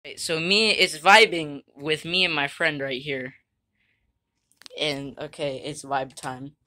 So it's vibing with me and my friend right here. And okay, it's vibe time.